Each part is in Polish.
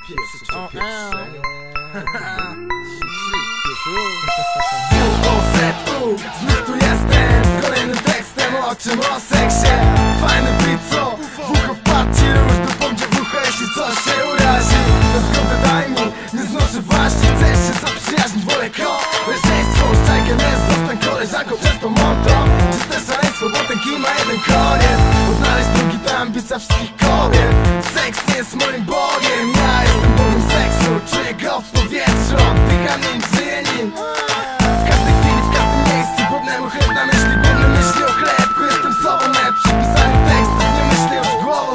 Znów tu jestem z kolejnym tekstem o czym? O seksie. Fajny beat, co? W ucho wpadł ci róż, dopomdzie w ucho, jeśli coś się urazi. Na zgodę daj mi, nie znoszę właśnie. Chcesz się zaprzyjaźnić, wolę koleżeństwo. Szczajkę nie zostań koleżanką przez to monto. Czyste szaleństwo, bo ten kij ma jeden koniec. Odnaleźć drugi to ambicja wszystkich kobiet. Seks nie jest moim bogiem, ja jestem bogiem seksu. Czuję go w powietrzu, oddycham nim, żyję nim. W każdej chwili, w każdym miejscu, głodnemu chleb na myśli, głodne myśli o chlebku. Jestem sobą, nawet przy pisaniu tekstów nie myślę już głową.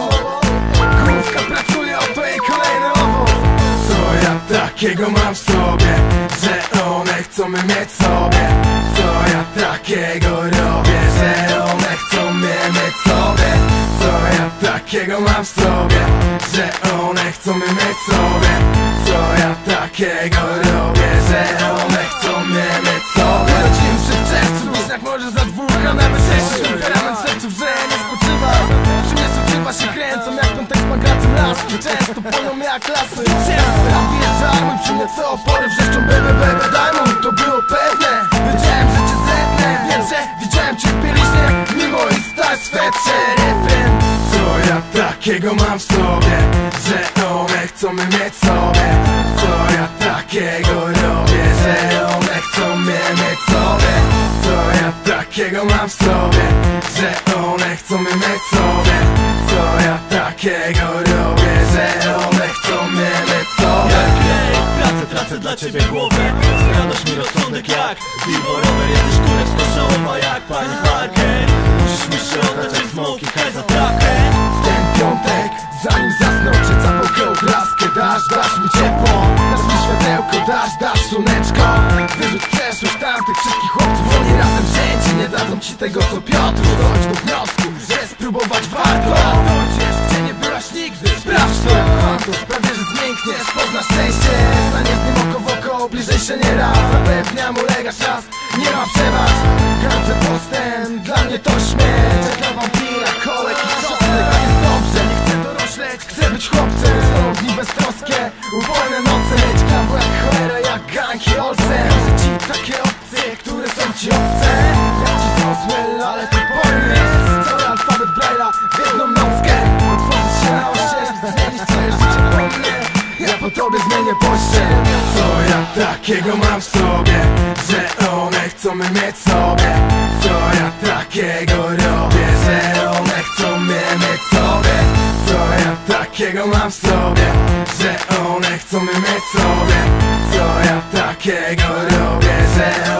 Główka pracuje, oto jej kolejny owoc. Co ja takiego mam w sobie, że one chcą mnie mieć sobie? Co ja takiego robię, że one chcą mnie mieć sobie? Co ja takiego mam w sobie, że one chcą mnie mieć sobie? Co ja takiego robię, że one chcą mnie mieć sobie? Urodziłem się w czerwcu, bliźniak może za dwóch, a nawet sześć. Temperament serców, że nie spoczywa. Przy mnie suczywa się kręcą jak piątek z pagacem laski. Często płyną jak lasy. Tam wjeżdżamy, przy mnie co opory wrzeszczą baby, baby, daj mu. To było pewne, wiedziałem, że cię zetnę. Wiem, że widziałem cię w bieliźnie, mimo i stać swetrze refren. Co ja takiego mam w sobie, że one chcą mnie mieć sobie? Co ja takiego robię, że one chcą mnie mieć sobie? Co ja takiego mam w sobie, że one chcą mnie mieć sobie? Co ja takiego robię, że one chcą mnie mieć sobie? Pracę, tracę dla ciebie głowę. Zgradasz mi rozsądek jak billboardowe. Jesteś kurewsko-szałowa jak pani Parker. Musisz mi się oddać jak smoki, haj za trakę. W ten piątek, zanim zasnę, czy zapałkę obrazkę. Dasz mi ciepło, dasz mi światełko, dasz słoneczko. Wyrzuć przeszłość tamtych wszystkich chłopców. Oni razem wzięci nie dadzą ci tego co Piotr. Dojdź do wniosku, że spróbować warto. Dojdziesz, gdzie nie byłaś nigdy. Sprawdź to, to sprawię, że zmiękniesz. Poznasz szczęście, staniesz z nim oko w oko. Bliżej się nie raz, zapewniam, ulegasz czas. Nie ma przebacz, gardzę postęp. Dla mnie to śmierć, jak dla wampira, kolek i czosnek. A jest dobrze, nie chcę dorośleć, chcę być chłopcem. Znowu dni beztroskie, upojne noce. Leć kawu jak cholera, jak gang i Olsen. Że ci takie opcje, które są ci obce. Ja ci Roswell, ale ty pojmiesz cały alfabet Braille'a w jedną nockę. Otworzyć się na oścież, zmienić twoje życie po mnie. Ja po tobie zmienię pościel. Co ja takiego mam w sobie, że one chcą mnie mieć sobie? Co ja takiego robię, że one chcą mnie mieć sobie? Co ja takiego mam w sobie, że one chcą mnie mieć sobie? Co ja takiego robię, że